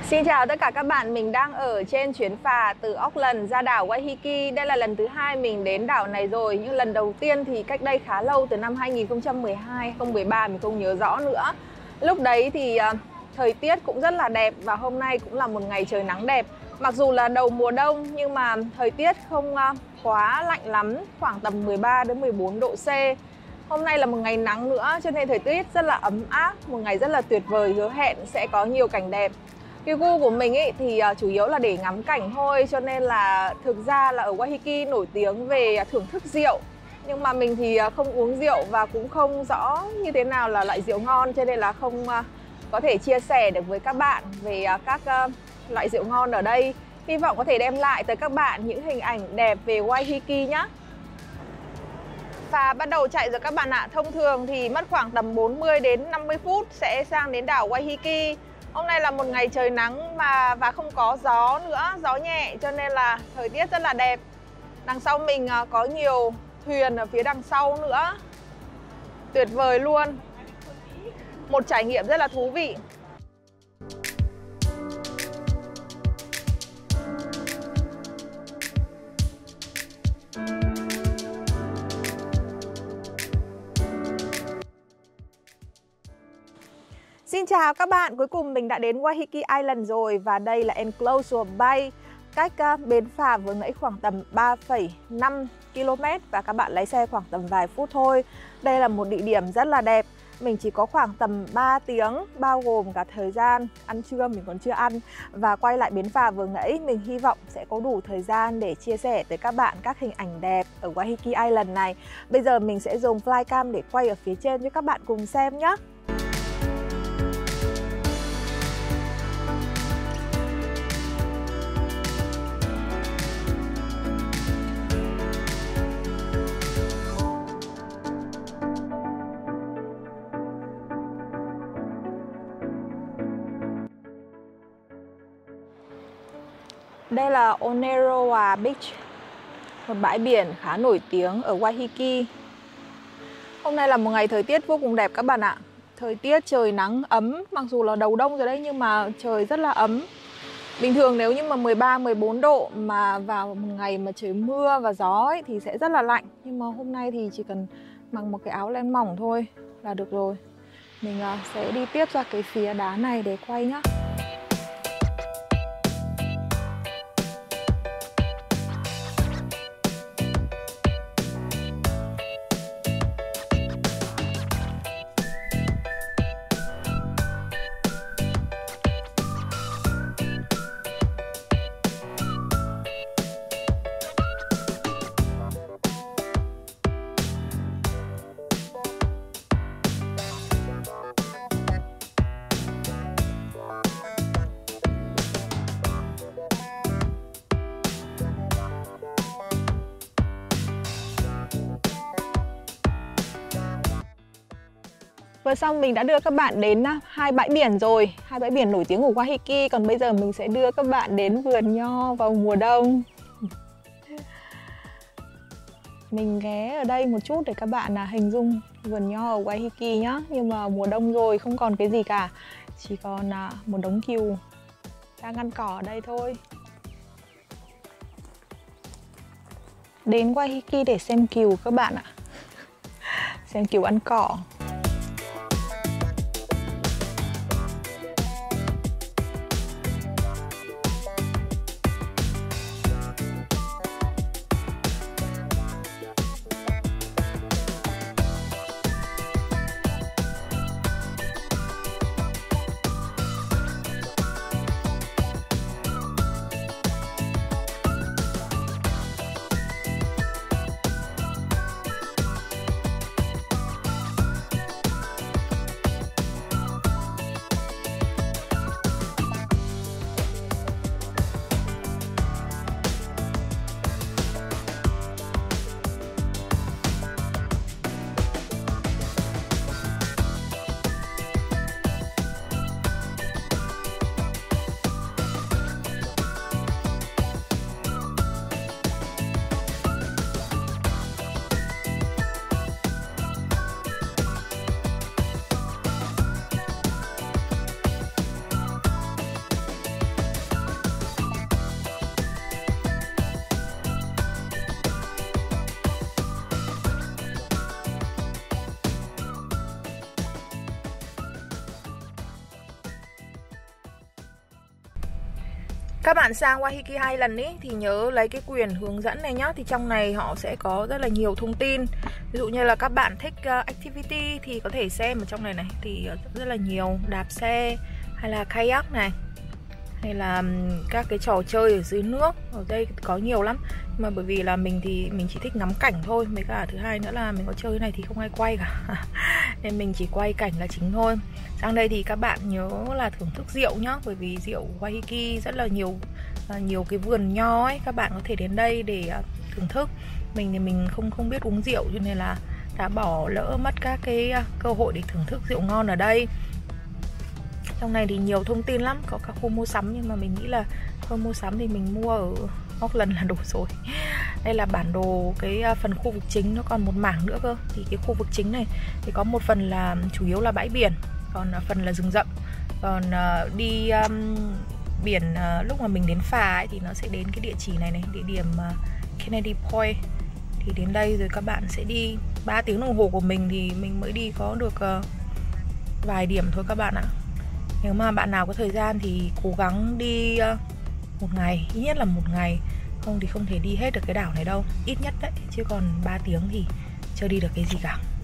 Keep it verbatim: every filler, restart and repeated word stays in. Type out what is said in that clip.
Xin chào tất cả các bạn, mình đang ở trên chuyến phà từ Auckland ra đảo Waiheke. Đây là lần thứ hai mình đến đảo này rồi, nhưng lần đầu tiên thì cách đây khá lâu, từ năm hai nghìn không trăm mười hai, hai nghìn không trăm mười ba mình không nhớ rõ nữa. Lúc đấy thì uh, thời tiết cũng rất là đẹp và hôm nay cũng là một ngày trời nắng đẹp. Mặc dù là đầu mùa đông nhưng mà thời tiết không uh, quá lạnh lắm, khoảng tầm mười ba đến mười bốn độ C. Hôm nay là một ngày nắng nữa cho nên thời tiết rất là ấm áp, một ngày rất là tuyệt vời, hứa hẹn sẽ có nhiều cảnh đẹp. Cái gu của mình ấy thì uh, chủ yếu là để ngắm cảnh thôi, cho nên là thực ra là ở Waiheke nổi tiếng về thưởng thức rượu. Nhưng mà mình thì uh, không uống rượu và cũng không rõ như thế nào là loại rượu ngon, cho nên là không uh, có thể chia sẻ được với các bạn về uh, các uh, loại rượu ngon ở đây. Hy vọng có thể đem lại tới các bạn những hình ảnh đẹp về Waiheke nhé. Phà bắt đầu chạy rồi các bạn ạ. Thông thường thì mất khoảng tầm bốn mươi đến năm mươi phút sẽ sang đến đảo Waiheke. Hôm nay là một ngày trời nắng mà và không có gió nữa, gió nhẹ cho nên là thời tiết rất là đẹp. Đằng sau mình có nhiều thuyền ở phía đằng sau nữa. Tuyệt vời luôn. Một trải nghiệm rất là thú vị. Xin chào các bạn, cuối cùng mình đã đến Waiheke Island rồi và đây là Enclosure Bay, cách uh, bến phà Vương Nẫy khoảng tầm ba phẩy năm ki lô mét và các bạn lái xe khoảng tầm vài phút thôi. Đây là một địa điểm rất là đẹp. Mình chỉ có khoảng tầm ba tiếng, bao gồm cả thời gian ăn trưa mình còn chưa ăn và quay lại bến phà Vương Nẫy. Mình hy vọng sẽ có đủ thời gian để chia sẻ tới các bạn các hình ảnh đẹp ở Waiheke Island này. Bây giờ mình sẽ dùng flycam để quay ở phía trên cho các bạn cùng xem nhé. Đây là Oneroa Beach, một bãi biển khá nổi tiếng ở Waiheke. Hôm nay là một ngày thời tiết vô cùng đẹp các bạn ạ. Thời tiết trời nắng ấm, mặc dù là đầu đông rồi đấy nhưng mà trời rất là ấm. Bình thường nếu như mà mười ba, mười bốn độ mà vào một ngày mà trời mưa và gió ấy, thì sẽ rất là lạnh. Nhưng mà hôm nay thì chỉ cần mặc một cái áo len mỏng thôi là được rồi. Mình sẽ đi tiếp ra cái phía đá này để quay nhá. Vừa xong mình đã đưa các bạn đến hai bãi biển rồi, hai bãi biển nổi tiếng của Waiheke. Còn bây giờ mình sẽ đưa các bạn đến vườn nho vào mùa đông. Mình ghé ở đây một chút để các bạn hình dung vườn nho ở Waiheke nhá. Nhưng mà mùa đông rồi không còn cái gì cả, chỉ còn một đống cừu đang ăn cỏ ở đây thôi. Đến Waiheke để xem cừu các bạn ạ. Xem cừu ăn cỏ. Các bạn sang Waiheke hai lần ý thì nhớ lấy cái quyền hướng dẫn này nhá. Thì trong này họ sẽ có rất là nhiều thông tin. Ví dụ như là các bạn thích uh, activity thì có thể xem ở trong này này. Thì rất là nhiều, đạp xe hay là kayak này, hay là um, các cái trò chơi ở dưới nước. Ở đây có nhiều lắm. Nhưng mà bởi vì là mình thì mình chỉ thích ngắm cảnh thôi. Mấy cả thứ hai nữa là mình có chơi này thì không ai quay cả. Nên mình chỉ quay cảnh là chính thôi. Sang đây thì các bạn nhớ là thưởng thức rượu nhá. Bởi vì rượu Waiheke rất là nhiều nhiều cái vườn nho ấy. Các bạn có thể đến đây để thưởng thức. Mình thì mình không không biết uống rượu, cho nên là đã bỏ lỡ mất các cái cơ hội để thưởng thức rượu ngon ở đây. Trong này thì nhiều thông tin lắm. Có các khu mua sắm, nhưng mà mình nghĩ là thôi mua sắm thì mình mua ở Auckland là đủ rồi. Đây là bản đồ cái phần khu vực chính, nó còn một mảng nữa cơ. Thì cái khu vực chính này thì có một phần là chủ yếu là bãi biển, còn phần là rừng rậm. Còn uh, đi um, biển uh, lúc mà mình đến phà ấy, thì nó sẽ đến cái địa chỉ này này, địa điểm uh, Kennedy Point. Thì đến đây rồi các bạn sẽ đi ba tiếng đồng hồ của mình thì mình mới đi có được uh, vài điểm thôi các bạn ạ. Nếu mà bạn nào có thời gian thì cố gắng đi uh, một ngày, ít nhất là một ngày. Không thì không thể đi hết được cái đảo này đâu. Ít nhất đấy, chứ còn ba tiếng thì chưa đi được cái gì cả.